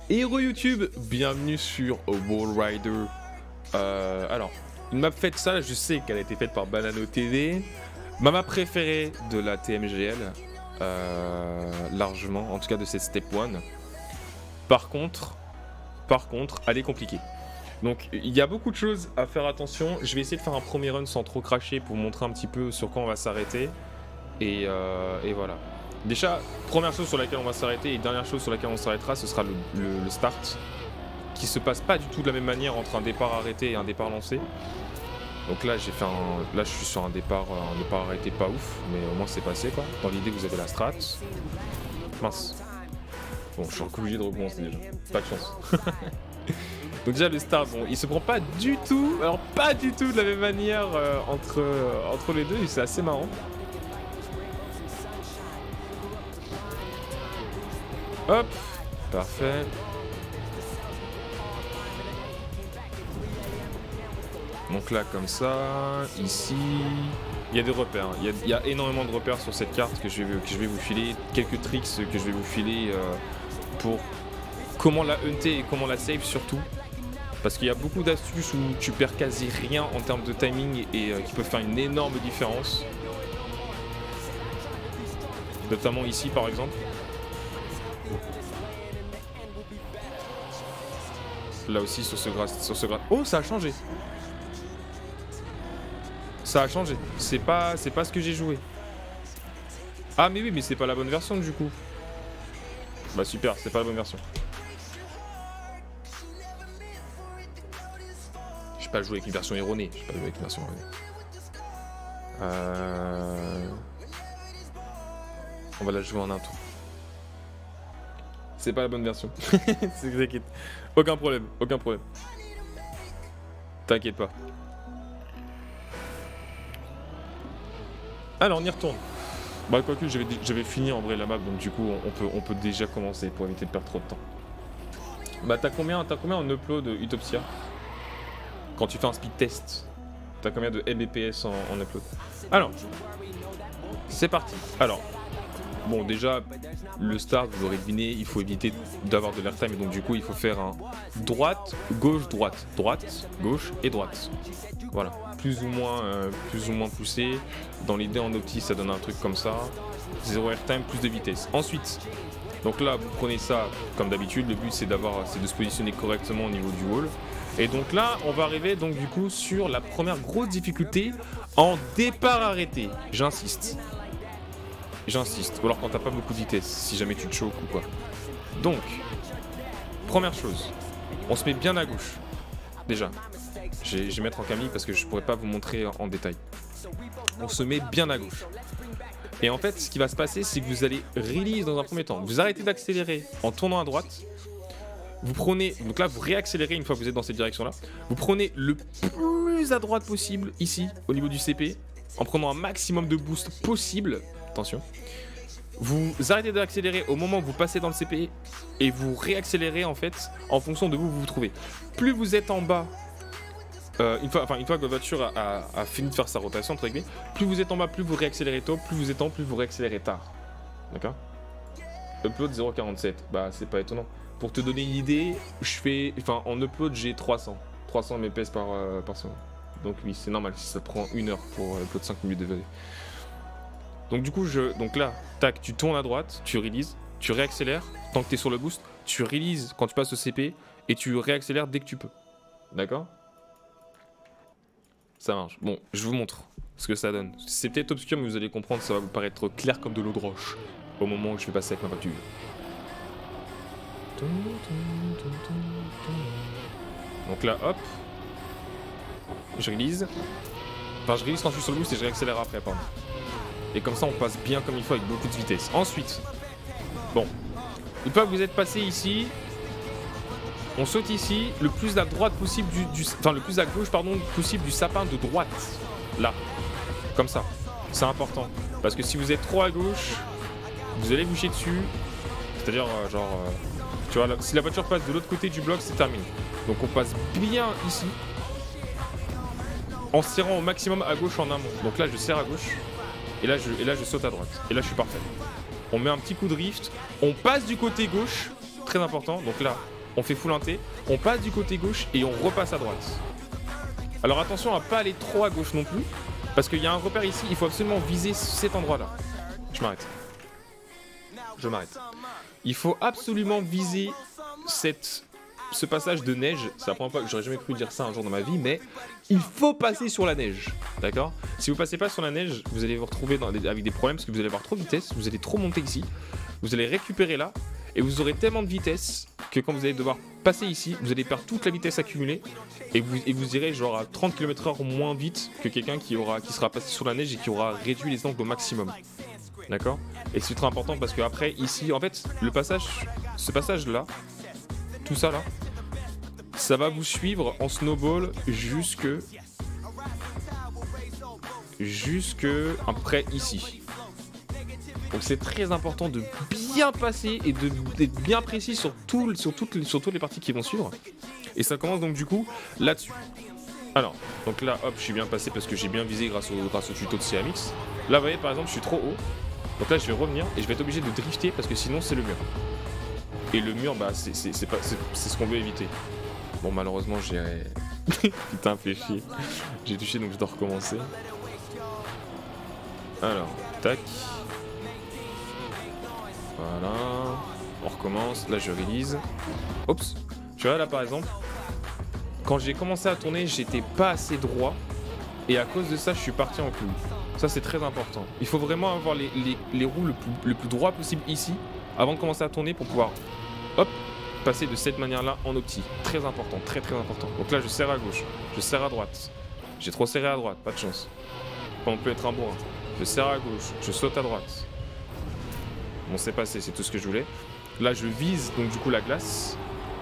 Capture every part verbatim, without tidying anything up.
Hello YouTube, bienvenue sur Wall Rider. Euh, alors, une map faite ça, je sais qu'elle a été faite par Banano T V. Ma map préférée de la T M G L, euh, largement, en tout cas de cette Step un. Par contre, par contre, elle est compliquée. Donc, il y a beaucoup de choses à faire attention. Je vais essayer de faire un premier run sans trop cracher pour vous montrer un petit peu sur quoi on va s'arrêter. Et, euh, et voilà. Déjà, première chose sur laquelle on va s'arrêter et dernière chose sur laquelle on s'arrêtera, ce sera le, le, le start, qui se passe pas du tout de la même manière entre un départ arrêté et un départ lancé. Donc là, j'ai fait un, là, je suis sur un départ, un départ arrêté pas ouf, mais au moins c'est passé quoi. Dans l'idée, vous avez la strat. Mince. Bon, je suis obligé de recommencer déjà. Pas de chance. Donc déjà le start, bon, il se prend pas du tout, alors pas du tout de la même manière euh, entre, euh, entre les deux, et c'est assez marrant. Hop, parfait. Donc là comme ça, ici, il y a des repères, il y a, il y a énormément de repères sur cette carte que je vais, que je vais vous filer, quelques tricks que je vais vous filer euh, pour comment la hunter et comment la save surtout. Parce qu'il y a beaucoup d'astuces où tu perds quasi rien en termes de timing et euh, qui peuvent faire une énorme différence. Notamment ici par exemple. Là aussi sur ce gras, sur ce gras. Oh, ça a changé. Ça a changé. C'est pas, c'est pas ce que j'ai joué. Ah mais oui, mais c'est pas la bonne version du coup. Bah super, c'est pas la bonne version. J'ai pas joué avec une version erronée. J'ai pas joué avec une version erronée. Euh... On va la jouer en un tour. C'est pas la bonne version. T'inquiète. Aucun problème, aucun problème. T'inquiète pas. Alors on y retourne. Bah quoique j'avais fini en vrai la map, donc du coup on peut, on peut déjà commencer pour éviter de perdre trop de temps. Bah t'as combien, t'as combien en upload Utopsia? Quand tu fais un speed test, t'as combien de M B P S en, en upload? Alors, c'est parti. Alors, bon déjà, le start, vous aurez deviné, il faut éviter d'avoir de l'airtime, et donc du coup il faut faire un droite, gauche, droite, droite, gauche et droite. Voilà, plus ou moins, euh, plus ou moins poussé. Dans l'idée en opti, ça donne un truc comme ça. Zéro airtime, plus de vitesse. Ensuite, donc là, vous prenez ça comme d'habitude. Le but c'est d'avoir, c'est de se positionner correctement au niveau du wall. Et donc là, on va arriver donc du coup sur la première grosse difficulté en départ arrêté. J'insiste. J'insiste. Ou alors quand t'as pas beaucoup de vitesse, si jamais tu te choques ou quoi. Donc, première chose, on se met bien à gauche. Déjà. Je vais mettre en camille parce que je pourrais pas vous montrer en détail. On se met bien à gauche. Et en fait, ce qui va se passer, c'est que vous allez release dans un premier temps. Vous arrêtez d'accélérer en tournant à droite. Vous prenez, donc là vous réaccélérez une fois que vous êtes dans cette direction là. Vous prenez le plus à droite possible ici au niveau du C P en prenant un maximum de boost possible. Attention. Vous arrêtez d'accélérer au moment où vous passez dans le C P et vous réaccélérez en fait en fonction de où vous vous trouvez. Plus vous êtes en bas, euh, une, fois, enfin, une fois que votre voiture a, a, a fini de faire sa rotation entre guillemets, plus vous êtes en bas, plus vous réaccélérez tôt, plus vous êtes en haut, plus vous réaccélérez tard. D'accord? Upload zéro virgule quarante-sept, bah c'est pas étonnant. Pour te donner une idée, je fais, enfin en upload j'ai trois cents M P S par, euh, par seconde. Donc oui, c'est normal si ça prend une heure pour euh, upload cinq minutes de V D. Donc du coup, je, donc là, tac, tu tournes à droite, tu releases, tu réaccélères, tant que tu es sur le boost, tu releases quand tu passes au C P et tu réaccélères dès que tu peux. D'accord? Ça marche. Bon, je vous montre ce que ça donne. C'est peut-être obscur, mais vous allez comprendre, ça va vous paraître clair comme de l'eau de roche au moment où je vais passer avec ma voiture. Donc là, hop, je release. Enfin, je release quand je suis sur le boost et je réaccélère après, pardon. Et comme ça, on passe bien comme il faut avec beaucoup de vitesse. Ensuite, bon, une fois que vous êtes passé ici, on saute ici, le plus à droite possible du, du, enfin le plus à gauche pardon possible du sapin de droite, là, comme ça. C'est important parce que si vous êtes trop à gauche, vous allez boucher dessus. C'est-à-dire, euh, genre. Euh, Tu vois, là, si la voiture passe de l'autre côté du bloc, c'est terminé. Donc on passe bien ici. En serrant au maximum à gauche en amont. Donc là, je serre à gauche. Et là, je, et là, je saute à droite. Et là, je suis parfait. On met un petit coup de drift. On passe du côté gauche. Très important. Donc là, on fait full inté, on passe du côté gauche et on repasse à droite. Alors attention à pas aller trop à gauche non plus, parce qu'il y a un repère ici, il faut absolument viser cet endroit-là. Je m'arrête. Je m'arrête. Il faut absolument viser cette, ce passage de neige. C'est la première fois que j'aurais jamais cru dire ça un jour dans ma vie, mais il faut passer sur la neige. D'accord? Si vous passez pas sur la neige, vous allez vous retrouver dans des, avec des problèmes parce que vous allez avoir trop de vitesse, vous allez trop monter ici, vous allez récupérer là, et vous aurez tellement de vitesse que quand vous allez devoir passer ici, vous allez perdre toute la vitesse accumulée et vous, et vous irez genre à trente kilomètres heure moins vite que quelqu'un qui, aura, qui sera passé sur la neige et qui aura réduit les angles au maximum. D'accord? Et c'est très important parce que après ici, en fait, le passage, ce passage là, tout ça là, ça va vous suivre en snowball jusque, jusque après ici. Donc c'est très important de bien passer et d'être bien précis sur, tout, sur, toutes, sur toutes les parties qui vont suivre. Et ça commence donc du coup là-dessus. Alors, donc là, hop, je suis bien passé parce que j'ai bien visé grâce au, grâce au tuto de C M X. Là, vous voyez, par exemple, je suis trop haut. Donc là, je vais revenir et je vais être obligé de drifter parce que sinon, c'est le mur. Et le mur, bah, c'est ce qu'on veut éviter. Bon, malheureusement, j'ai... Putain, fait chier. J'ai touché, donc je dois recommencer. Alors, tac. Voilà. On recommence. Là, je release. Oups. Tu vois, là, par exemple, quand j'ai commencé à tourner, j'étais pas assez droit. Et à cause de ça, je suis parti en couille. Ça, c'est très important. Il faut vraiment avoir les, les, les roues le plus, le plus droit possible ici, avant de commencer à tourner pour pouvoir, hop, passer de cette manière-là en opti. Très important, très très important. Donc là, je serre à gauche, je serre à droite. J'ai trop serré à droite, pas de chance. On peut être un bourrin. Je serre à gauche, je saute à droite. Bon, c'est passé, c'est tout ce que je voulais. Là, je vise donc du coup la glace.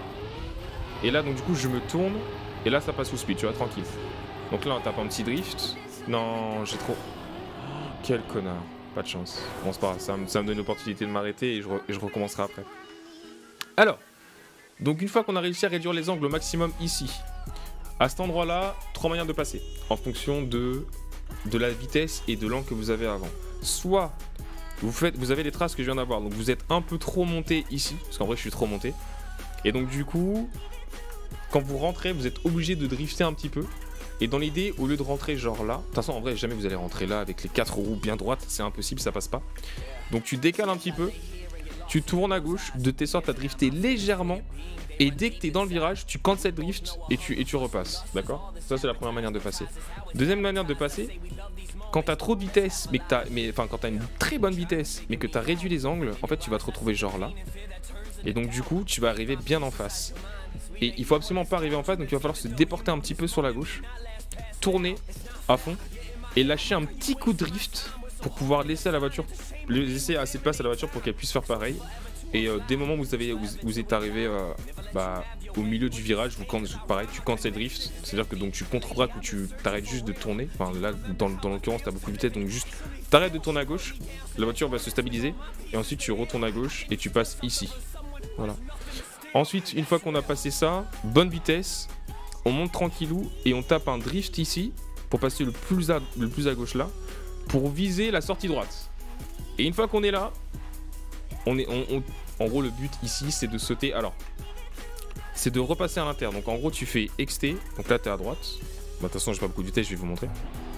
Et là, donc du coup, je me tourne. Et là, ça passe sous speed, tu vois, tranquille. Donc là, on tape un petit drift. Non, j'ai trop... Quel connard. Pas de chance. Bon, c'est pas grave, ça, ça me donne l'opportunité de m'arrêter et je, re, et je recommencerai après. Alors, donc une fois qu'on a réussi à réduire les angles au maximum ici, à cet endroit-là, trois manières de passer, en fonction de, de la vitesse et de l'angle que vous avez avant. Soit, vous, faites, vous avez les traces que je viens d'avoir, donc vous êtes un peu trop monté ici, parce qu'en vrai, je suis trop monté. Et donc du coup, quand vous rentrez, vous êtes obligé de drifter un petit peu. Et dans l'idée, au lieu de rentrer genre là, de toute façon en vrai jamais vous allez rentrer là avec les quatre roues bien droites, c'est impossible, ça passe pas. Donc tu décales un petit peu, tu tournes à gauche, de tes sortes à drifter légèrement, et dès que tu es dans le virage, tu cancel drift et tu, et tu repasses, d'accord? Ça c'est la première manière de passer. Deuxième manière de passer, quand tu as trop de vitesse, mais que t'as, mais, enfin quand tu as une très bonne vitesse, mais que tu as réduit les angles, en fait tu vas te retrouver genre là. Et donc du coup, tu vas arriver bien en face. Et il faut absolument pas arriver en face, donc il va falloir se déporter un petit peu sur la gauche, tourner à fond et lâcher un petit coup de drift pour pouvoir laisser à la voiture, laisser assez de place à la voiture pour qu'elle puisse faire pareil. Et euh, dès le moment où vous, avez, où vous êtes arrivé euh, bah, au milieu du virage, vous, pareil, tu cancel drift, c'est-à-dire que donc tu contre-braques ou tu t'arrêtes juste de tourner. Enfin là, dans, dans l'occurrence, tu as beaucoup de vitesse, donc juste t'arrêtes de tourner à gauche, la voiture va se stabiliser et ensuite tu retournes à gauche et tu passes ici. Voilà. Ensuite, une fois qu'on a passé ça, bonne vitesse, on monte tranquillou et on tape un drift ici pour passer le plus à, le plus à gauche là pour viser la sortie droite. Et une fois qu'on est là, on est, on, on, en gros le but ici c'est de sauter. Alors, c'est de repasser à l'intérieur. Donc en gros tu fais X T, donc là t'es à droite. Bah, de toute façon j'ai pas beaucoup de vitesse, je vais vous montrer.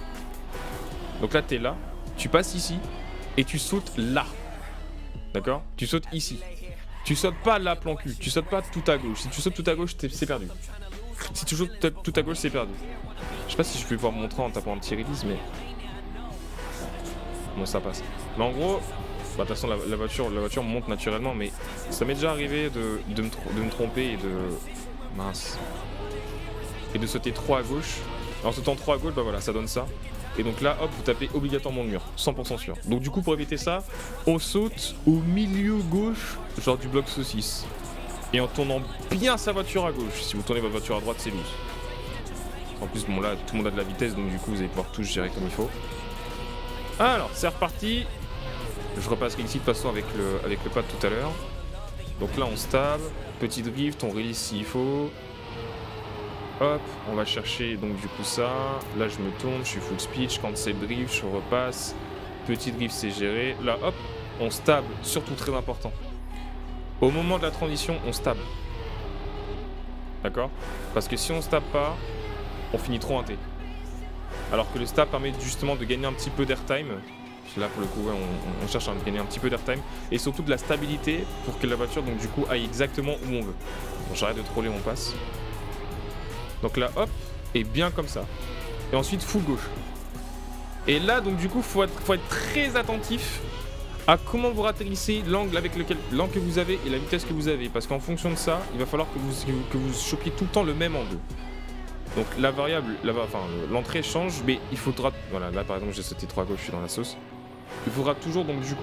Donc là t'es là, tu passes ici et tu sautes là. D'accord? Tu sautes ici. Tu sautes pas là plan cul, tu sautes pas tout à gauche. Si tu sautes tout à gauche, c'est perdu. Si tu sautes tout à gauche, c'est perdu. Je sais pas si je vais pouvoir me montrer en tapant un petit release, mais... Bon, ça passe. Mais en gros, bah, de toute façon, la, la, voiture, la voiture monte naturellement, mais ça m'est déjà arrivé de, de, me de me tromper et de... Mince. Et de sauter trop à gauche. En sautant trop à gauche, bah voilà, ça donne ça. Et donc là, hop, vous tapez obligatoirement le mur, cent pour cent sûr. Donc du coup, pour éviter ça, on saute au milieu gauche, genre du bloc saucisse. Et en tournant bien sa voiture à gauche. Si vous tournez votre voiture à droite, c'est loose. En plus, bon là, tout le monde a de la vitesse, donc du coup, vous allez pouvoir tout gérer comme il faut. Alors, c'est reparti. Je repasserai ici de toute façon avec le, avec le pad tout à l'heure. Donc là, on stab, petit drift, on release s'il faut. Hop, on va chercher donc du coup ça. Là je me tourne, je suis full speed, je cancel drift, je repasse. Petit drift c'est géré. Là hop, on stable, surtout très important. Au moment de la transition, on stable. D'accord? Parce que si on se tape pas, on finit trop en T. Alors que le stab permet justement de gagner un petit peu d'airtime. Là pour le coup ouais, on, on cherche à gagner un petit peu d'airtime et surtout de la stabilité pour que la voiture donc du coup aille exactement où on veut. Bon, j'arrête de troller, on passe. Donc là hop, et bien comme ça. Et ensuite full gauche. Et là donc du coup faut être, faut être très attentif à comment vous atterrissez l'angle avec lequel l'angle que vous avez et la vitesse que vous avez. Parce qu'en fonction de ça, il va falloir que vous, que vous chopiez tout le temps le même angle. Donc la variable, la, enfin l'entrée change, mais il faudra... Voilà, là par exemple j'ai sauté trop à gauche, je suis dans la sauce. Il faudra toujours donc du coup...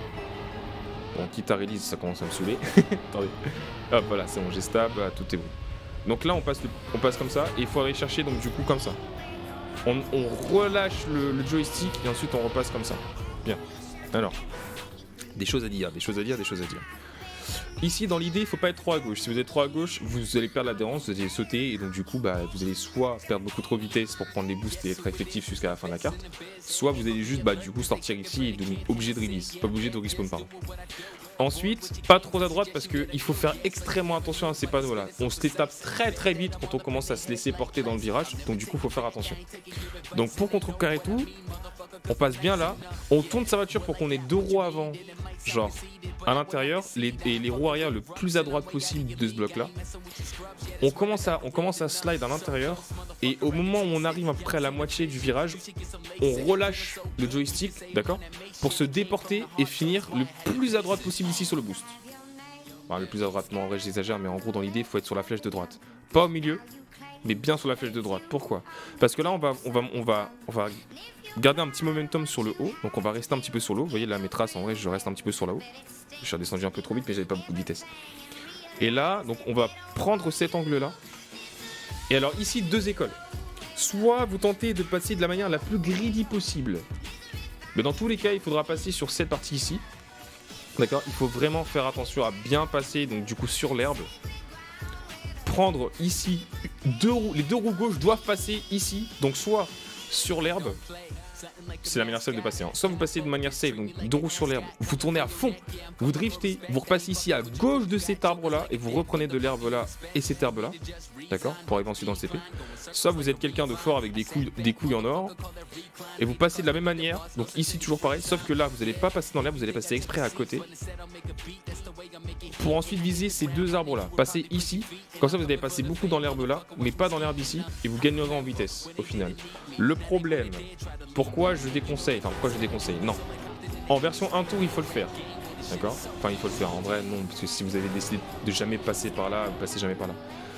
Bon, quitte à release, ça commence à me saouler. Attendez. Hop, voilà, c'est bon, j'ai stab, tout est bon. Donc là on passe, le, on passe comme ça, et il faut aller chercher donc du coup comme ça. On, on relâche le, le joystick, et ensuite on repasse comme ça. Bien. Alors, des choses à dire, des choses à dire, des choses à dire. Ici, dans l'idée, il ne faut pas être trop à gauche. Si vous êtes trop à gauche, vous allez perdre l'adhérence, vous allez sauter, et donc du coup, bah, vous allez soit perdre beaucoup trop de vitesse pour prendre les boosts et être effectif jusqu'à la fin de la carte, soit vous allez juste, bah, du coup, sortir ici et devenir obligé de release, pas obligé de respawn, pardon. Ensuite, pas trop à droite parce qu'il faut faire extrêmement attention à ces panneaux là. On se les tape très très vite quand on commence à se laisser porter dans le virage, donc du coup, il faut faire attention. Donc pour contrecarrer tout, on passe bien là, on tourne sa voiture pour qu'on ait deux roues avant, genre à l'intérieur, les, et les roues arrière le plus à droite possible de ce bloc là. On commence à, on commence à slide à l'intérieur, et au moment où on arrive à peu près à la moitié du virage, on relâche le joystick, d'accord, pour se déporter et finir le plus à droite possible ici sur le boost. Enfin, le plus à droite, non en vrai j'exagère, mais en gros dans l'idée il faut être sur la flèche de droite. Pas au milieu, mais bien sur la flèche de droite. Pourquoi? Parce que là on va, on va, on va, on va garder un petit momentum sur le haut, donc on va rester un petit peu sur l'eau. Vous voyez là mes traces, en vrai je reste un petit peu sur la haut. Je suis redescendu un peu trop vite mais j'avais pas beaucoup de vitesse. Et là, donc on va prendre cet angle là. Et alors ici deux écoles. Soit vous tentez de passer de la manière la plus greedy possible, mais dans tous les cas il faudra passer sur cette partie ici. D'accord, il faut vraiment faire attention à bien passer donc du coup sur l'herbe. Prendre ici deux roues, les deux roues gauches doivent passer ici, donc soit sur l'herbe, c'est la manière safe de passer, hein. Soit vous passez de manière safe, donc deux roues sur l'herbe, vous tournez à fond, vous driftez, vous repassez ici à gauche de cet arbre là et vous reprenez de l'herbe là et cette herbe là, d'accord, pour arriver ensuite dans le C P. Soit vous êtes quelqu'un de fort avec des couilles, des couilles en or et vous passez de la même manière, donc ici toujours pareil, sauf que là vous n'allez pas passer dans l'herbe, vous allez passer exprès à côté pour ensuite viser ces deux arbres là, passer ici, comme ça vous allez passer beaucoup dans l'herbe là, mais pas dans l'herbe ici et vous gagnerez en vitesse au final. Le problème, pourquoi je déconseille, enfin pourquoi je déconseille, non, en version un tour il faut le faire, d'accord, enfin il faut le faire, en vrai non, parce que si vous avez décidé de jamais passer par là, vous passez jamais par là.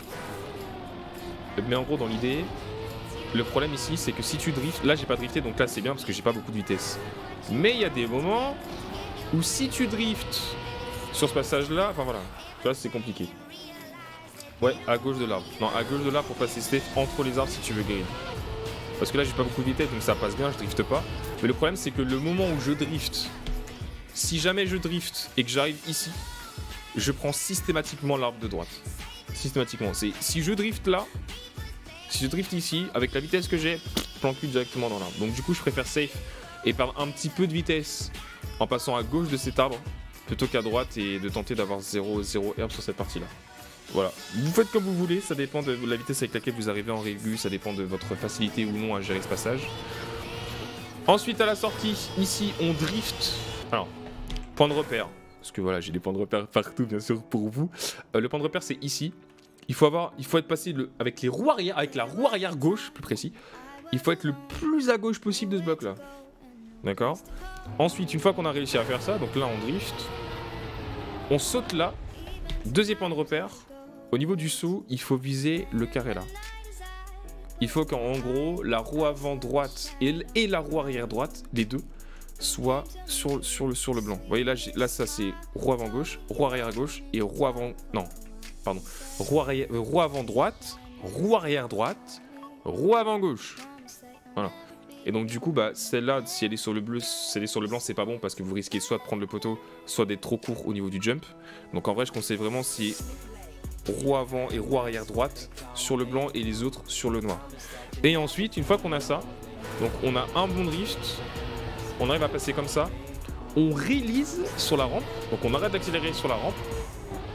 Mais en gros dans l'idée, le problème ici c'est que si tu driftes, là j'ai pas drifté donc là c'est bien parce que j'ai pas beaucoup de vitesse, mais il y a des moments où si tu driftes sur ce passage là, enfin voilà, tu vois c'est compliqué. Ouais, à gauche de l'arbre, non à gauche de l'arbre pour passer safe entre les arbres si tu veux grid. Parce que là j'ai pas beaucoup de vitesse donc ça passe bien, je drifte pas. Mais le problème c'est que le moment où je drift, si jamais je drift et que j'arrive ici, je prends systématiquement l'arbre de droite. Systématiquement, c'est si je drift là, si je drift ici, avec la vitesse que j'ai, planque directement dans l'arbre. Donc du coup je préfère safe et perdre un petit peu de vitesse en passant à gauche de cet arbre plutôt qu'à droite et de tenter d'avoir zéro herbe sur cette partie là. Voilà, vous faites comme vous voulez, ça dépend de la vitesse avec laquelle vous arrivez en régu, ça dépend de votre facilité ou non à gérer ce passage. Ensuite à la sortie, ici on drift. Alors, point de repère, parce que voilà j'ai des points de repère partout bien sûr pour vous. Euh, le point de repère c'est ici. Il faut avoir, il faut être passé le, avec les roues arrière, avec la roue arrière gauche plus précis. Il faut être le plus à gauche possible de ce bloc là. D'accord. Ensuite une fois qu'on a réussi à faire ça, donc là on drift, on saute là. Deuxième point de repère. Au niveau du saut, il faut viser le carré là. Il faut qu'en gros, la roue avant droite et, et la roue arrière droite, les deux, soient sur, sur, le, sur le blanc. Vous voyez là, là ça c'est roue avant gauche, roue arrière gauche et roue avant... Non, pardon. Roue, arrière, euh, roue avant droite, roue arrière droite, roue avant gauche. Voilà. Et donc du coup, bah, celle-là, si elle est sur le bleu, si elle est sur le blanc, c'est pas bon parce que vous risquez soit de prendre le poteau, soit d'être trop court au niveau du jump. Donc en vrai, je conseille vraiment si... roue avant et roue arrière droite sur le blanc et les autres sur le noir. Et ensuite, une fois qu'on a ça, donc on a un bon drift, on arrive à passer comme ça, on release sur la rampe, donc on arrête d'accélérer sur la rampe,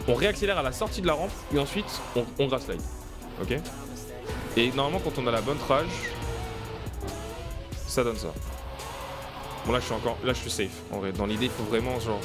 on réaccélère à la sortie de la rampe et ensuite on, on grass slide. Ok. Et normalement quand on a la bonne rage, ça donne ça. Bon là je suis encore, là je suis safe en vrai. Dans l'idée il faut vraiment genre.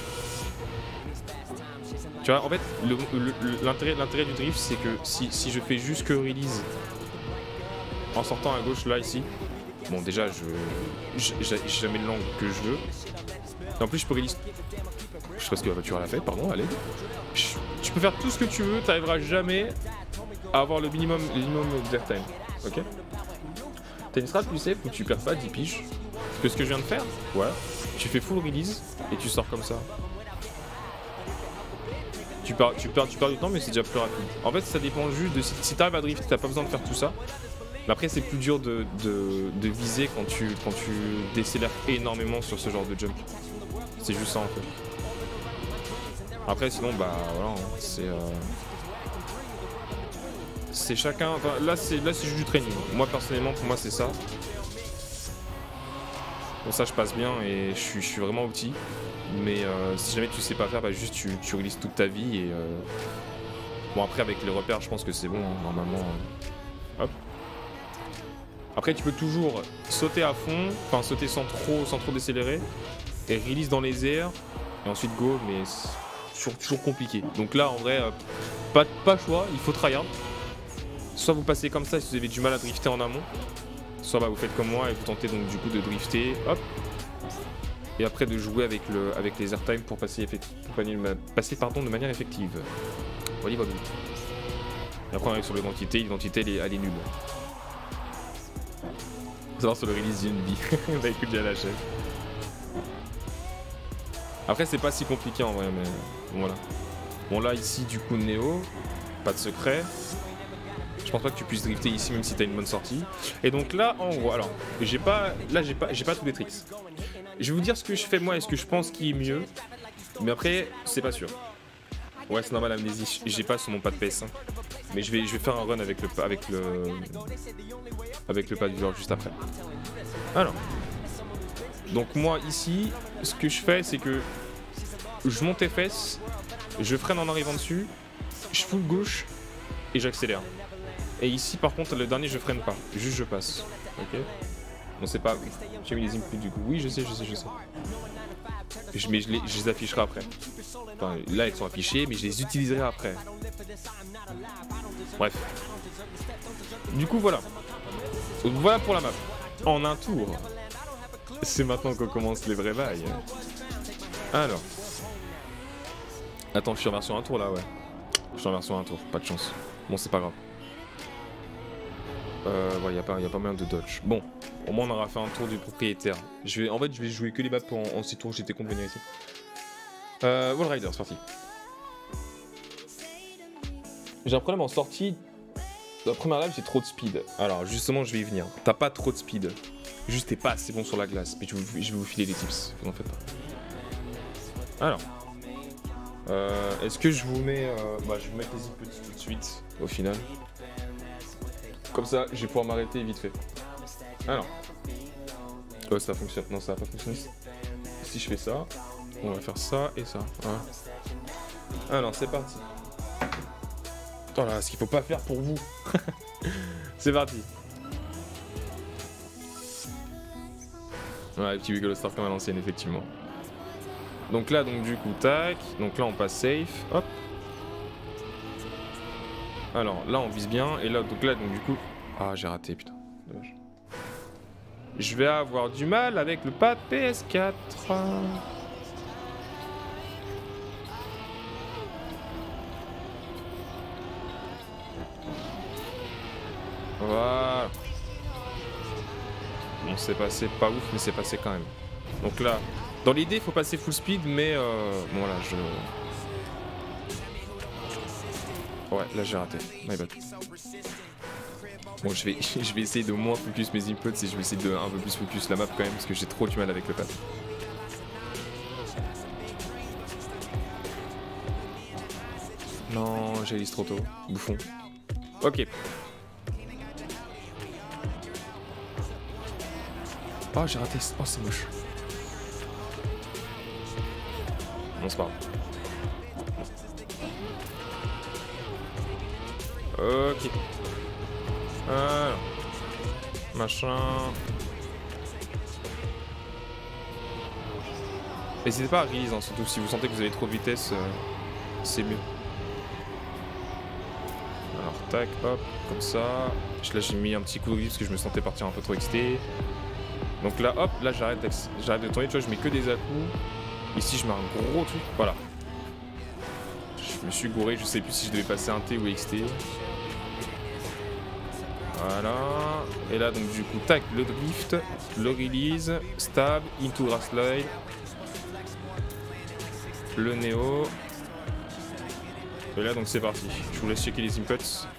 Tu vois en fait l'intérêt l'intérêt du drift c'est que si, si je fais juste que release en sortant à gauche là ici. Bon déjà je j'ai jamais l'angle que je veux. Et en plus je peux release. Je sais pas ce que la voiture elle a fait, pardon, allez. Je, tu peux faire tout ce que tu veux, t'arriveras jamais à avoir le minimum, le minimum d'airtime. Ok. T'as une strat plus safe où tu perds pas dix piges. Parce que ce que je viens de faire, ouais. Tu fais full release et tu sors comme ça. Tu perds, tu perds, tu perds du temps mais c'est déjà plus rapide. En fait ça dépend juste de si, si t'arrives à drift, t'as pas besoin de faire tout ça. Mais après c'est plus dur de, de, de viser quand tu, quand tu décélères énormément sur ce genre de jump. C'est juste ça en fait. Après sinon bah voilà, c'est euh... c'est chacun, enfin, là c'est là c'est juste du training. Moi personnellement pour moi c'est ça. Bon ça je passe bien et je suis, je suis vraiment opti. Mais euh, si jamais tu sais pas faire, bah juste tu, tu releases toute ta vie et euh... bon après avec les repères je pense que c'est bon hein, normalement. Euh... Hop. Après tu peux toujours sauter à fond, enfin sauter sans trop, sans trop décélérer et release dans les airs et ensuite go mais c'est toujours compliqué. Donc là en vrai, euh, pas, pas choix, il faut tryhard. Soit vous passez comme ça si vous avez du mal à drifter en amont, soit bah, vous faites comme moi et vous tentez donc du coup de drifter, hop. Et après de jouer avec, le, avec les airtime pour passer, pour passer pardon, de manière effective. Voilà, voilà. Et après on arrive sur l'identité, l'identité elle, elle est nulle. Faut savoir sur le release d'une vie. Bah écoute, j'ai lâché. Après c'est pas si compliqué en vrai mais bon, voilà. Bon là ici du coup Néo, pas de secret. Je pense pas que tu puisses drifter ici même si t'as une bonne sortie. Et donc là en gros, alors j'ai pas, là j'ai pas, j'ai pas tous les tricks. Je vais vous dire ce que je fais moi et ce que je pense qui est mieux. Mais après c'est pas sûr. Ouais c'est normal Amnésie, j'ai pas sur mon pad P S cinq. Mais je vais, je vais faire un run avec le, avec le, avec le pad viewer juste après. Alors. Donc moi ici, ce que je fais c'est que je monte F S, je freine en arrivant dessus, je full gauche et j'accélère. Et ici par contre le dernier je freine pas, juste je passe. Ok. Bon c'est pas, j'ai mis les inputs du coup. Oui je sais, je sais, je sais. Je, mais je les, je les afficherai après. Enfin là elles sont affichées mais je les utiliserai après. Bref. Du coup voilà. Donc, voilà pour la map. En un tour. C'est maintenant qu'on commence les vrais bails. Alors. Attends, je suis en version un tour là, ouais. Je suis en version un tour, pas de chance. Bon, c'est pas grave. Euh, ouais, y'a pas, y a pas moyen de dodge. Bon, au moins on aura fait un tour du propriétaire. Je vais, en fait, je vais jouer que les maps en, en six tours, j'étais convenu ici. Euh, Wall Rider, c'est parti. J'ai un problème en sortie. Dans la première lap, j'ai trop de speed. Alors, justement, je vais y venir. T'as pas trop de speed. Juste, t'es pas assez bon sur la glace. Mais je vais vous, je vais vous filer des tips. Vous en faites pas. Alors. Euh, Est-ce que je vous mets... Euh, bah, je vais vous mettre les inputs tout de suite, au final. Comme ça, je vais pouvoir m'arrêter vite fait. Alors. Oh, ça fonctionne. Non, ça va pas fonctionner. Si je fais ça, on va faire ça et ça. Voilà. Alors, c'est parti. Attends là, ce qu'il faut pas faire pour vous. C'est parti. Ouais, petit Wiggle Star comme à l'ancienne, effectivement. Donc là, donc du coup, tac. Donc là, on passe safe. Hop. Alors là, on vise bien. Et là, donc là, donc du coup. Ah, j'ai raté, putain. Dommage. Je vais avoir du mal avec le pad P S quatre. Voilà. Bon, c'est passé pas ouf, mais c'est passé quand même. Donc là, dans l'idée, il faut passer full speed, mais euh, bon là, je... Ouais, là j'ai raté. My bad. Bon, je vais, je vais essayer de moins focus mes inputs et je vais essayer de un peu plus focus la map quand même, parce que j'ai trop du mal avec le pad. Non, j'ai lisse trop tôt. Bouffon. Ok. Oh, j'ai raté. Oh, c'est moche. Bon, c'est pas grave. Ok. Voilà. Machin. N'hésitez pas à release, hein, surtout si vous sentez que vous avez trop de vitesse, euh, c'est mieux. Alors tac, hop, comme ça. Là j'ai mis un petit coup de griffe parce que je me sentais partir un peu trop excité. Donc là, hop, là j'arrête de tourner, tu vois, je mets que des à-coups. Ici je mets un gros truc, voilà. Je me suis gouré, je sais plus si je devais passer un T ou X T. Voilà. Et là donc du coup, tac, le drift, le release, stab, into grass slide. Le néo. Et là donc c'est parti. Je vous laisse checker les inputs.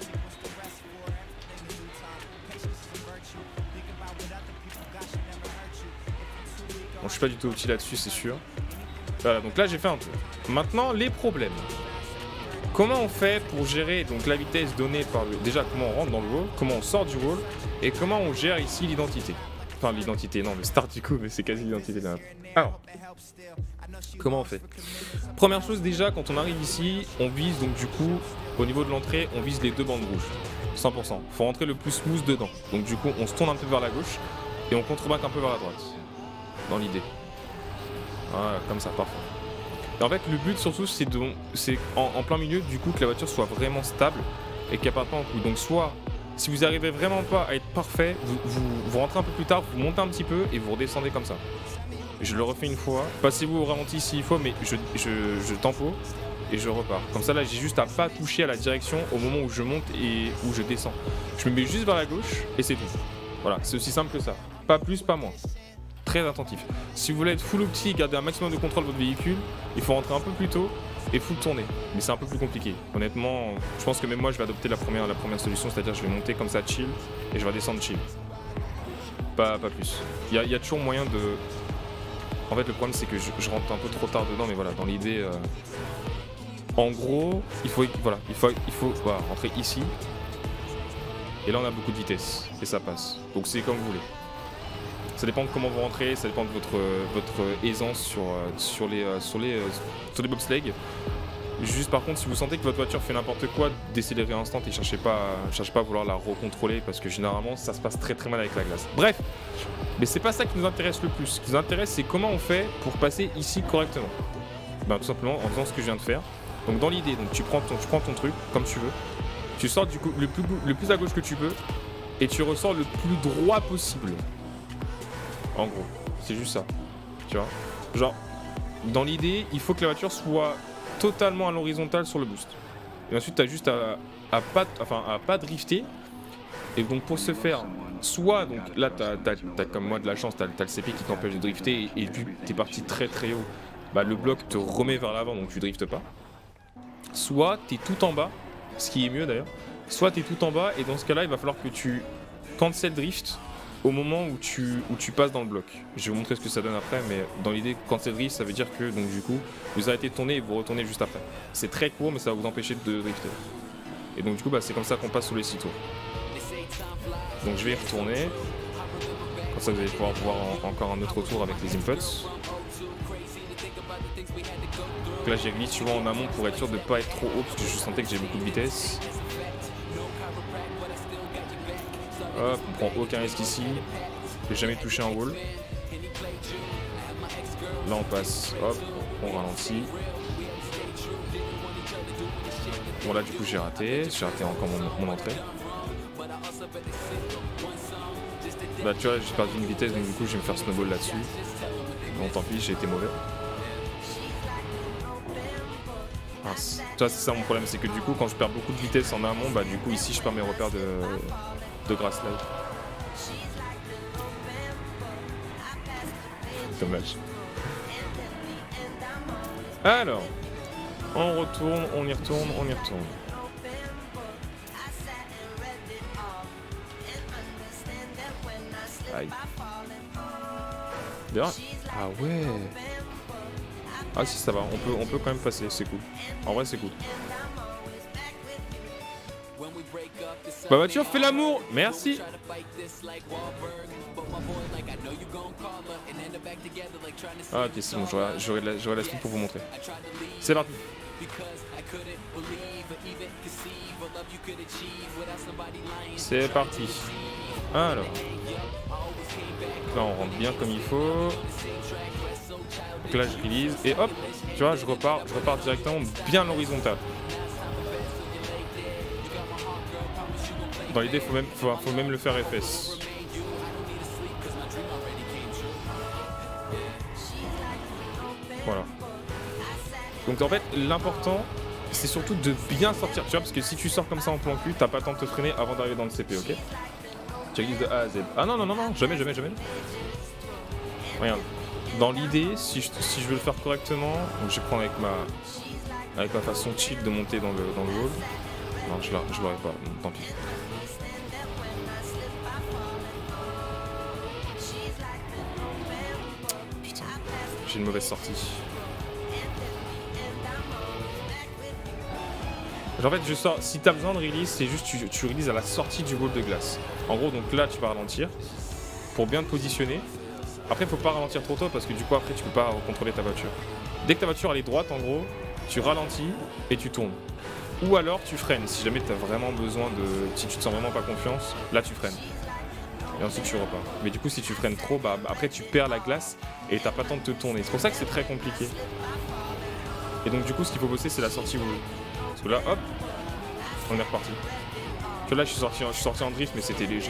Bon, je suis pas du tout outil là-dessus, c'est sûr. Voilà, donc là j'ai fait un tour. Maintenant les problèmes. Comment on fait pour gérer donc la vitesse donnée par le... Déjà comment on rentre dans le wall, comment on sort du wall et comment on gère ici l'identité. Enfin l'identité, non le start du coup, mais c'est quasi l'identité de la map. Alors, comment on fait? Première chose déjà, quand on arrive ici, on vise donc du coup, au niveau de l'entrée, on vise les deux bandes rouges. cent pour cent. Faut rentrer le plus smooth dedans. Donc du coup, on se tourne un peu vers la gauche et on contreback un peu vers la droite. Dans l'idée. Voilà, comme ça, parfait. Et en fait, le but surtout, c'est en, en plein milieu, du coup, que la voiture soit vraiment stable et qu'elle parte pas en couille. Donc soit, si vous arrivez vraiment pas à être parfait, vous, vous, vous rentrez un peu plus tard, vous montez un petit peu et vous redescendez comme ça. Je le refais une fois. Passez-vous au ralenti s'il faut, mais je, je, je tempo et je repars. Comme ça, là, j'ai juste à pas toucher à la direction au moment où je monte et où je descends. Je me mets juste vers la gauche et c'est tout. Voilà, c'est aussi simple que ça. Pas plus, pas moins. Très attentif. Si vous voulez être full opti et garder un maximum de contrôle de votre véhicule, il faut rentrer un peu plus tôt et full tourner. Mais c'est un peu plus compliqué. Honnêtement, je pense que même moi, je vais adopter la première, la première solution, c'est-à-dire je vais monter comme ça chill et je vais descendre chill. Pas, pas plus. Il y, y a toujours moyen de... En fait, le problème, c'est que je, je rentre un peu trop tard dedans, mais voilà, dans l'idée... Euh... En gros, il faut, voilà, il faut, il faut voilà, rentrer ici. Et là, on a beaucoup de vitesse. Et ça passe. Donc, c'est comme vous voulez. Ça dépend de comment vous rentrez, ça dépend de votre, votre aisance sur, sur les, sur les, sur les bobsleighs. Juste par contre, si vous sentez que votre voiture fait n'importe quoi, décélérez instant et cherchez pas, cherchez pas à vouloir la recontrôler parce que généralement ça se passe très très mal avec la glace. Bref, mais c'est pas ça qui nous intéresse le plus. Ce qui nous intéresse, c'est comment on fait pour passer ici correctement. Ben, tout simplement en faisant ce que je viens de faire. Donc dans l'idée, donc tu prends ton, tu prends ton truc comme tu veux, tu sors du coup le plus, le plus à gauche que tu peux et tu ressors le plus droit possible. En gros, c'est juste ça. Tu vois, genre dans l'idée, il faut que la voiture soit totalement à l'horizontale sur le boost. Et ensuite, tu as juste à, à, pas, enfin, à pas drifter. Et donc, pour ce faire, soit, donc là, tu as comme moi de la chance, tu as, as le C P qui t'empêche de drifter. Et, et vu que tu es parti très très haut, bah, le bloc te remet vers l'avant, donc tu driftes pas. Soit tu es tout en bas, ce qui est mieux d'ailleurs. Soit tu es tout en bas, et dans ce cas-là, il va falloir que tu cancel drift au moment où tu, où tu passes dans le bloc. Je vais vous montrer ce que ça donne après, mais dans l'idée, quand c'est drift, ça veut dire que donc du coup, vous arrêtez de tourner et vous retournez juste après. C'est très court, mais ça va vous empêcher de drifter. Et donc du coup, bah, c'est comme ça qu'on passe sur les six tours. Donc je vais y retourner. Comme ça, vous allez pouvoir voir en, encore un autre tour avec les inputs. Donc là, j'ai glissé souvent en amont pour être sûr de ne pas être trop haut, parce que je sentais que j'ai beaucoup de vitesse. Hop, on prend aucun risque ici. Je vais jamais toucher un wall. Là on passe, hop, on ralentit. Bon là du coup j'ai raté, j'ai raté encore mon, mon entrée. Bah tu vois j'ai perdu une vitesse donc du coup je vais me faire snowball là-dessus. Bon tant pis, j'ai été mauvais. Mince. Tu vois c'est ça mon problème, c'est que du coup quand je perds beaucoup de vitesse en amont, bah du coup ici je perds mes repères de... de grass slide. Dommage. Alors, on retourne, on y retourne, on y retourne. Aïe. D'ailleurs, ah ouais. Ah si ça va, on peut, on peut quand même passer, c'est cool. En vrai c'est cool. Ma voiture fait l'amour, merci. Ah ok c'est bon, j'aurai la, la suite pour vous montrer. C'est parti. C'est parti. Alors. Là on rentre bien comme il faut. Donc là je release et hop, tu vois, je repars, je repars directement bien l'horizontale. Dans l'idée, faut même, faut, faut même le faire F S. Voilà. Donc en fait, l'important, c'est surtout de bien sortir, tu vois, parce que si tu sors comme ça en plan cul, t'as pas le temps de te freiner avant d'arriver dans le C P, ok? Tu releases de A à Z. Ah non, non, non, non, jamais, jamais, jamais. Regarde. Dans l'idée, si je, si je veux le faire correctement, donc je vais prendre avec ma, avec ma façon chill de monter dans le, dans le wall. Non, je l'aurais pas, bon, tant pis. Putain, j'ai une mauvaise sortie. En fait, je sors, si t'as besoin de release, c'est juste tu, tu releases à la sortie du wall de glace. En gros, donc là, tu vas ralentir pour bien te positionner. Après, faut pas ralentir trop tôt parce que du coup, après, tu peux pas contrôler ta voiture. Dès que ta voiture elle est droite, en gros, tu ralentis et tu tournes. Ou alors, tu freines. Si jamais tu as vraiment besoin de. Si tu te sens vraiment pas confiance, là, tu freines. Et ensuite, tu repars. Mais du coup, si tu freines trop, bah après, tu perds la glace et t'as pas le temps de te tourner. C'est pour ça que c'est très compliqué. Et donc, du coup, ce qu'il faut bosser, c'est la sortie wall. Parce que là, hop, on est reparti. Que là, je suis sorti, je suis sorti en drift, mais c'était léger.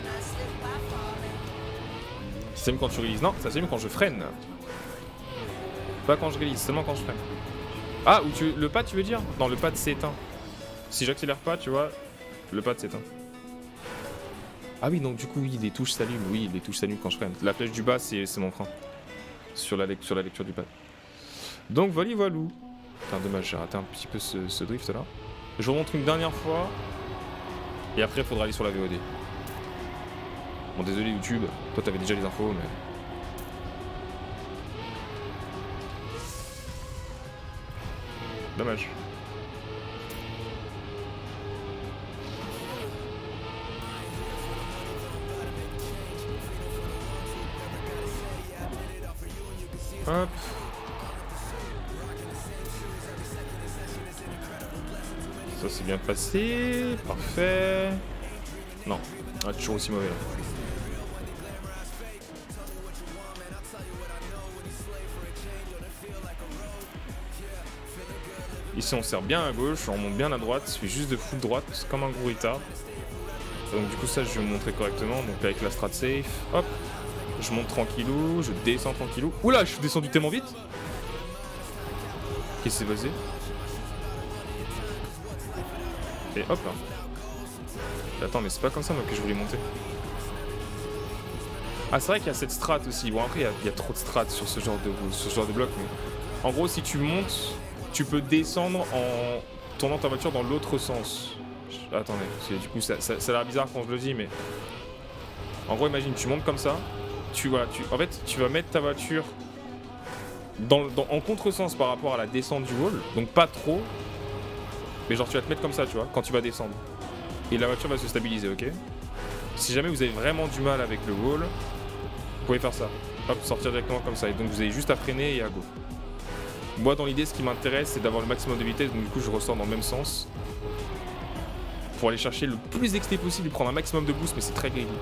C'est même quand tu réalises. Non, ça c'est même quand je freine. Pas quand je réalise, seulement quand je freine. Ah, ou tu, le pad tu veux dire? Non, le pad s'éteint. Si j'accélère pas, tu vois, le pad s'éteint. Ah oui, donc du coup, oui, les touches s'allument. Oui, les touches s'allument quand je freine. La flèche du bas, c'est mon frein. Sur la, sur la lecture du pad. Donc, voilà, voilà. Putain, dommage, j'ai raté un petit peu ce, ce drift là. Je vous montre une dernière fois. Et après, il faudra aller sur la V O D. Bon, désolé YouTube, toi t'avais déjà les infos, mais... Dommage. Hop. Ça s'est bien passé, parfait. Non, ah, toujours aussi mauvais là. Ici on serre bien à gauche, on remonte bien à droite, je fais juste de full droite, c'est comme un gros retard. Donc du coup ça je vais vous montrer correctement, donc avec la strat safe, hop, je monte tranquillou, je descends tranquillou. Oula, je suis descendu tellement vite. Qu'est-ce qui s'est passé? Et hop là. Attends, mais c'est pas comme ça moi que je voulais monter. Ah c'est vrai qu'il y a cette strat aussi, bon après il y, y a trop de strats sur ce genre de, sur ce genre de bloc, mais... En gros si tu montes... Tu peux descendre en tournant ta voiture dans l'autre sens. Attendez, parce que du coup ça, ça, ça a l'air bizarre quand je le dis, mais... En gros, imagine, tu montes comme ça. Tu, voilà, tu, en fait, tu vas mettre ta voiture dans, dans, en contresens par rapport à la descente du wall. Donc pas trop. Mais genre tu vas te mettre comme ça, tu vois, quand tu vas descendre. Et la voiture va se stabiliser, ok? Si jamais vous avez vraiment du mal avec le wall, vous pouvez faire ça. Hop, sortir directement comme ça. Et donc vous avez juste à freiner et à go. Moi dans l'idée ce qui m'intéresse c'est d'avoir le maximum de vitesse, donc du coup je ressors dans le même sens pour aller chercher le plus d'X P possible et prendre un maximum de boost, mais c'est très greedy.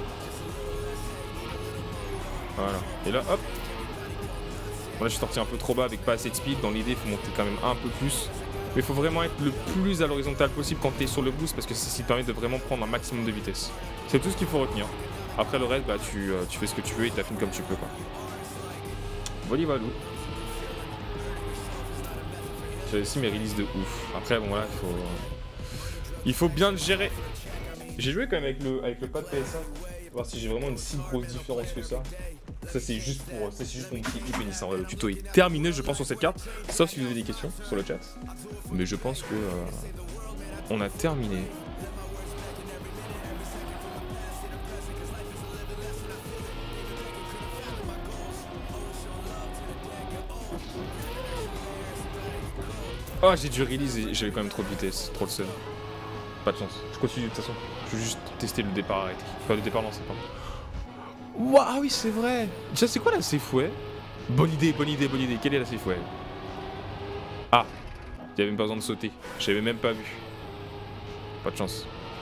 Voilà, et là hop. Bon, là je suis sorti un peu trop bas avec pas assez de speed, dans l'idée il faut monter quand même un peu plus. Mais il faut vraiment être le plus à l'horizontale possible quand tu es sur le boost parce que c'est ce qui te permet de vraiment prendre un maximum de vitesse. C'est tout ce qu'il faut retenir. Après le reste bah tu, euh, tu fais ce que tu veux et t'affines comme tu peux quoi. Voilà voilà. J'ai aussi mes releases de ouf. Après, bon, voilà, il faut... Il faut bien le gérer. J'ai joué quand même avec le, avec le pad P S un. Voir si j'ai vraiment une si grosse différence que ça. Ça, c'est juste pour... Ça, c'est juste mon petit épénisse. Le tuto est terminé, je pense, sur cette carte. Sauf si vous avez des questions sur le chat. Mais je pense que... Euh, on a terminé. Oh, j'ai dû release et j'avais quand même trop de vitesse, trop de seum. Pas de chance. Je continue de toute façon. Je veux juste tester le départ arrêté. Enfin, le départ lancé, pardon. Ouah, ah oui, c'est vrai. Déjà, c'est quoi la safe way? Bonne idée, bonne idée, bonne idée. Quelle est la safe way? Ah, Il y avait même pas besoin de sauter. J'avais même pas vu. Pas de chance.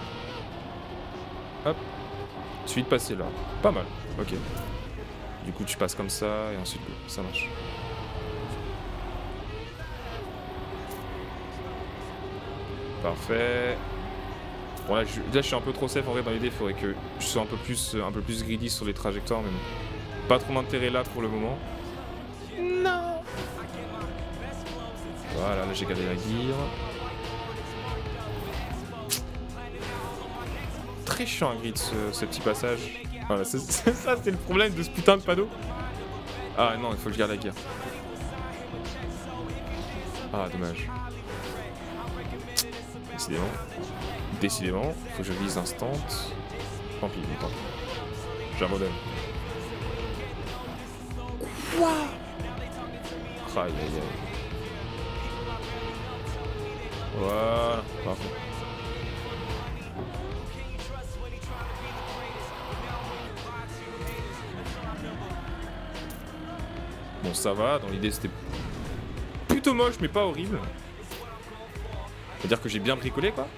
Hop. Il suffit de passer là. Pas mal. Ok. Du coup, tu passes comme ça et ensuite, ça marche. Parfait. Bon là je, là, je suis un peu trop safe en vrai dans l'idée. Il faudrait que je sois un peu plus, un peu plus greedy sur les trajectoires, mais bon. Pas trop d'intérêt là pour le moment. Non. Voilà, là j'ai gardé la gear. Très chiant à grid ce, ce petit passage. Voilà, c'est ça, c'est le problème de ce putain de panneau. Ah non, il faut que je garde la gear. Ah, dommage. Décidément. Décidément, faut que je vise instant. Tant pis, tant pis. J'abandonne. Quoi? Aïe aïe aïe. Voilà, parfait. Bon, ça va, dans l'idée c'était plutôt moche, mais pas horrible. C'est-à-dire que j'ai bien bricolé, quoi.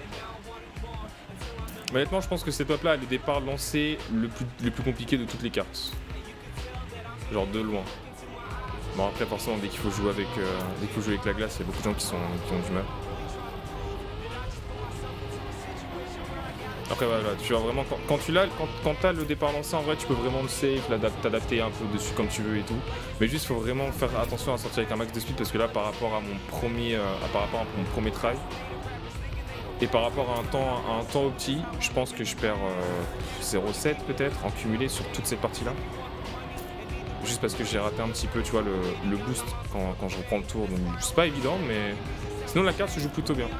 Mais honnêtement, je pense que cette map là, le départ lancé le plus, le plus compliqué de toutes les cartes. Genre de loin. Bon, après, forcément, dès qu'il faut jouer avec, euh, dès qu'il faut jouer avec la glace, il y a beaucoup de gens qui, sont, qui ont du mal. Après, voilà, tu vois vraiment, quand, quand tu l'as, quand, quand t'as le départ lancé, en vrai, tu peux vraiment le save, t'adapter un peu dessus comme tu veux et tout. Mais juste, faut vraiment faire attention à sortir avec un max de speed parce que là, par rapport à mon premier, euh, par rapport à mon premier try, et par rapport à un temps, à un temps opti, je pense que je perds euh, zéro virgule sept peut-être en cumulé sur toute cette partie-là. Juste parce que j'ai raté un petit peu, tu vois, le, le boost quand, quand je reprends le tour. Donc c'est pas évident, mais sinon la carte se joue plutôt bien.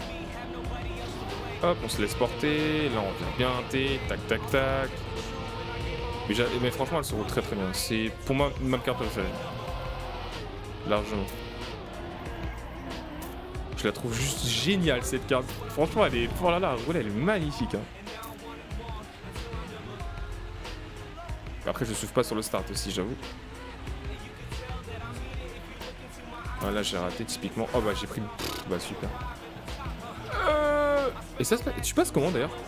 Hop, on se laisse porter. Là, on vient bien T, tac, tac, tac. Mais, mais franchement, elle se roule très très bien. C'est pour moi ma carte préférée. Largement. Je la trouve juste géniale cette carte. Franchement, elle est. Oh là là, elle est magnifique. Hein. Après, je souffle pas sur le start aussi, j'avoue. Ah, là, j'ai raté typiquement. Oh bah, j'ai pris. Pff, bah, super. Euh... Et ça se passe. Tu passes comment d'ailleurs?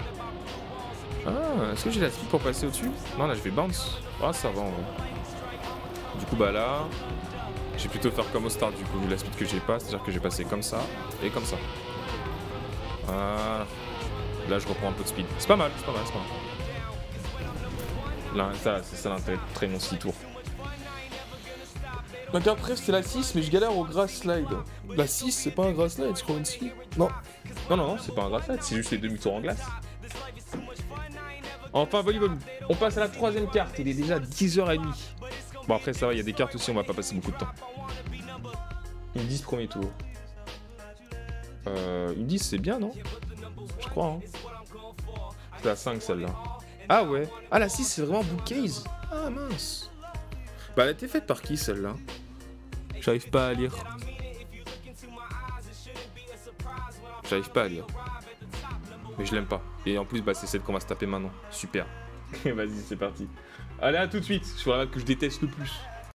Ah, est-ce que j'ai la speed pour passer au-dessus? Non, là, je vais bounce. Ah, ça va en vrai. Du coup, bah là. Je vais plutôt faire comme au start du coup, vu la speed que j'ai pas, c'est-à-dire que j'ai passé comme ça et comme ça. Voilà. Là je reprends un peu de speed. C'est pas mal, c'est pas mal, c'est pas mal. Là, ça, c'est ça l'intérêt de traîner mon six tours. Ma carte préf c'est la six, mais je galère au grass slide. La six c'est pas un grass slide, je crois aussi. Non. Non, non, non, c'est pas un grass slide, c'est juste les demi-tours en glace. Enfin, volleyball. On passe à la troisième carte, il est déjà dix heures trente. Bon après ça va, il y a des cartes aussi, on va pas passer beaucoup de temps. Une dix premier tour. Euh, une dix c'est bien non? Je crois hein. C'est la cinq celle-là. Ah ouais. Ah la six c'est vraiment bookcase. Ah mince. Bah elle a été faite par qui celle-là? J'arrive pas à lire. J'arrive pas à lire. Mais je l'aime pas. Et en plus bah c'est celle qu'on va se taper maintenant. Super. Vas-y c'est parti. Allez à tout de suite. Sur la map que je déteste le plus.